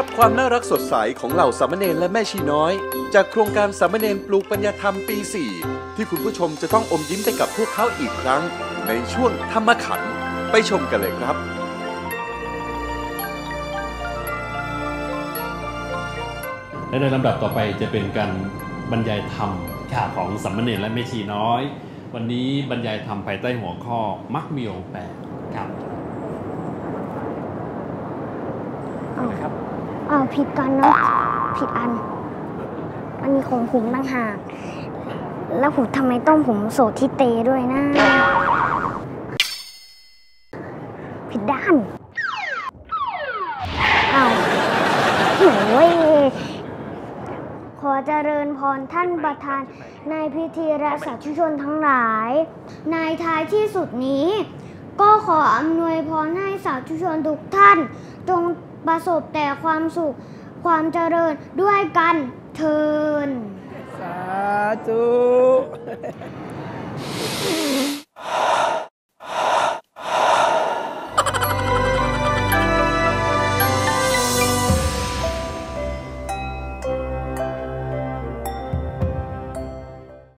รับความน่ารักสดใสของเหล่าสามเณรและแม่ชีน้อยจากโครงการสามเณรปลูกปัญญาธรรมปี 4 ที่คุณผู้ชมจะต้องอมยิ้มไปกับพวกเขาอีกครั้งในช่วงธรรมขันธ์ไปชมกันเลยครับและในลำดับต่อไปจะเป็นการบรรยายธรรมของสามเณรและแม่ชีน้อยวันนี้บรรยายธรรมภายใต้หัวข้อมรรคมีองค์ 8ครับผิดกันเนาะผิดอันนี้ของผมต่างหากแล้วผมทำไมต้องผมโสดที่เตด้วยนะผิดด้านโอ้ยขอเจริญพรท่านประธานในพิธีและสาธุชนทั้งหลายในท้ายที่สุดนี้ก็ขออำนวยพรให้สาธุชนทุกท่านจงประสบแต่ความสุขความเจริญด้วยกันเทินสาธุ